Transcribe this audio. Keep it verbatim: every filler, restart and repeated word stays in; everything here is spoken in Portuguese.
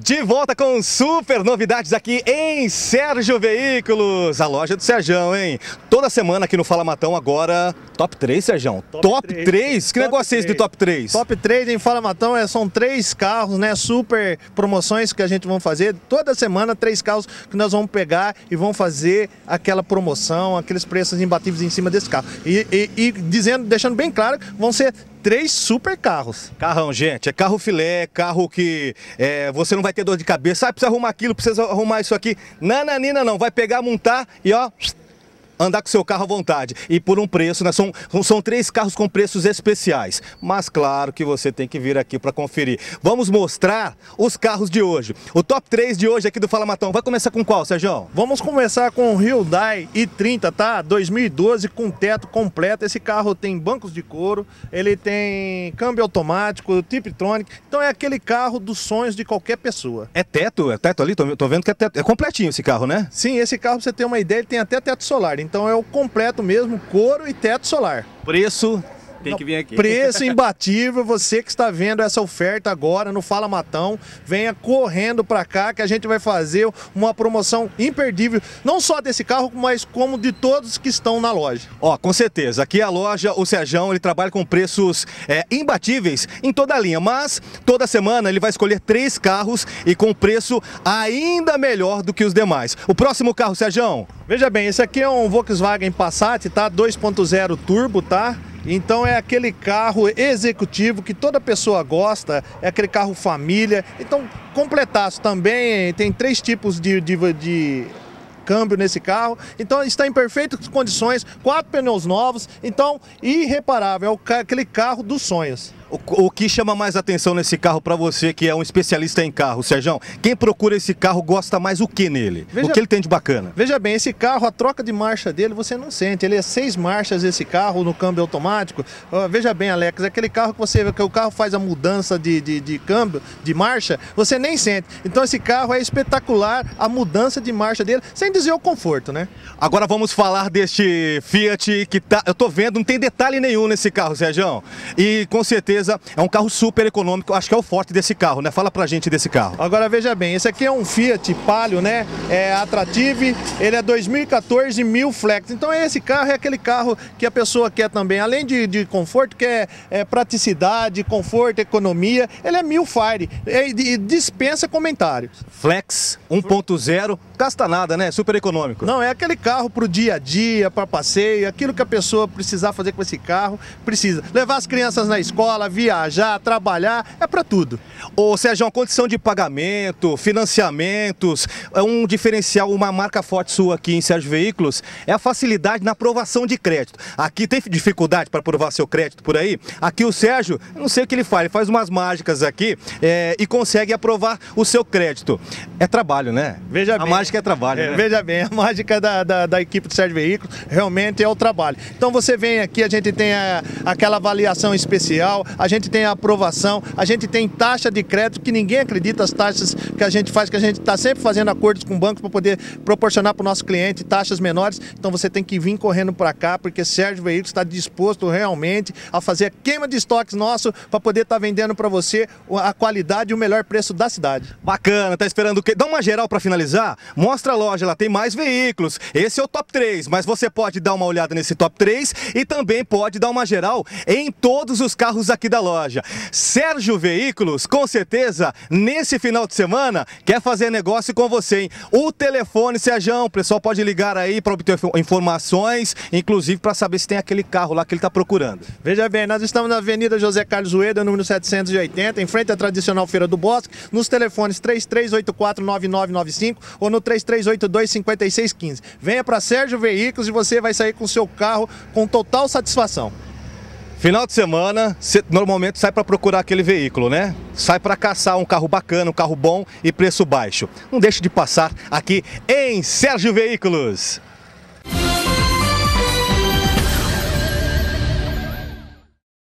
De volta com super novidades aqui em Sérgio Veículos, a loja do Serjão, hein? Toda semana aqui no Fala Matão agora, top três, Serjão? Top, top três. três? Que top negócio três. É esse de top três? Top três em Fala Matão é, são três carros, né? Super promoções que a gente vai fazer. Toda semana, três carros que nós vamos pegar e vamos fazer aquela promoção, aqueles preços imbatíveis em cima desse carro. E, e, e dizendo, deixando bem claro, vão ser três super carros. Carrão, gente, é carro filé, carro que é, você não vai ter dor de cabeça. Ah, precisa arrumar aquilo, precisa arrumar isso aqui. Nananina não, vai pegar, montar e ó, andar com seu carro à vontade. E por um preço, né? São, são três carros com preços especiais. Mas claro que você tem que vir aqui para conferir. Vamos mostrar os carros de hoje. O top três de hoje aqui do Fala Matão. Vai começar com qual, Serjão? Vamos começar com o Hyundai i trinta, tá? dois mil e doze, com teto completo. Esse carro tem bancos de couro, ele tem câmbio automático, Tiptronic. Então é aquele carro dos sonhos de qualquer pessoa. É teto? É teto ali? Tô, tô vendo que é teto. É completinho esse carro, né? Sim, esse carro, pra você ter uma ideia, ele tem até teto solar. Então é o completo mesmo, couro e teto solar. Preço? Tem que vir aqui. Preço imbatível, você que está vendo essa oferta agora no Fala Matão, venha correndo para cá que a gente vai fazer uma promoção imperdível, não só desse carro, mas como de todos que estão na loja. Ó, com certeza, aqui a loja, o Serjão, ele trabalha com preços é, imbatíveis em toda a linha, mas toda semana ele vai escolher três carros e com preço ainda melhor do que os demais. O próximo carro, Serjão? Veja bem, esse aqui é um Volkswagen Passat, tá? dois ponto zero turbo, tá? Então é aquele carro executivo que toda pessoa gosta, é aquele carro família. Então, completaço também, tem três tipos de, de, de câmbio nesse carro. Então está em perfeitas condições, quatro pneus novos, então irreparável, é o, aquele carro dos sonhos. O, o que chama mais atenção nesse carro para você, que é um especialista em carro, Serjão? Quem procura esse carro gosta mais o que nele? Veja, o que ele tem de bacana? Veja bem, esse carro, a troca de marcha dele você não sente. Ele é seis marchas esse carro no câmbio automático. Uh, veja bem, Alex, é aquele carro que você que o carro faz a mudança de, de, de câmbio, de marcha, você nem sente. Então esse carro é espetacular, a mudança de marcha dele, sem dizer o conforto, né? Agora vamos falar deste Fiat que tá, eu tô vendo, não tem detalhe nenhum nesse carro, Serjão. E com certeza é um carro super econômico, acho que é o forte desse carro, né? Fala pra gente desse carro. Agora veja bem, esse aqui é um Fiat Palio, né? É Attractive, ele é dois mil e quatorze mil flex. Então esse carro é aquele carro que a pessoa quer também, além de, de conforto, quer é, praticidade, conforto, economia, ele é mil fire é, e dispensa comentários. Flex um ponto zero, gasta nada, né? Super econômico. Não, é aquele carro pro dia a dia, para passeio, aquilo que a pessoa precisar fazer com esse carro, precisa. Levar as crianças na escola, viajar, trabalhar, é para tudo. Ô Sérgio, a condição de pagamento, financiamentos, é um diferencial, uma marca forte sua aqui em Sérgio Veículos, é a facilidade na aprovação de crédito. Aqui tem dificuldade para aprovar seu crédito por aí? Aqui o Sérgio, não sei o que ele faz, ele faz umas mágicas aqui é, e consegue aprovar o seu crédito. É trabalho, né? Veja a bem. mágica é trabalho, é, né? Veja bem, a mágica da, da, da equipe do Sérgio Veículos realmente é o trabalho. Então você vem aqui, a gente tem a, aquela avaliação especial, a gente tem a aprovação, a gente tem taxa de crédito que ninguém acredita, as taxas que a gente faz, que a gente está sempre fazendo acordos com bancos para poder proporcionar para o nosso cliente taxas menores. Então você tem que vir correndo para cá, porque Sérgio Veículos está disposto realmente a fazer a queima de estoques nosso para poder estar tá vendendo para você a qualidade e o melhor preço da cidade. Bacana, tá esperando o quê? Dá uma geral para finalizar, mostra a loja, ela tem mais veículos, esse é o top três, mas você pode dar uma olhada nesse top três e também pode dar uma geral em todos os carros aqui da loja. Sérgio Veículos, com certeza, nesse final de semana, quer fazer negócio com você, hein? O telefone, Serjão, o pessoal pode ligar aí para obter informações, inclusive para saber se tem aquele carro lá que ele está procurando. Veja bem, nós estamos na Avenida José Carlos Ueda, número setecentos e oitenta, em frente à tradicional Feira do Bosque, nos telefones três três oito quatro nove nove nove cinco ou no três três oito dois cinco seis um cinco. Venha para Sérgio Veículos e você vai sair com o seu carro com total satisfação. Final de semana, você normalmente sai para procurar aquele veículo, né? Sai para caçar um carro bacana, um carro bom e preço baixo. Não deixe de passar aqui em Sérgio Veículos.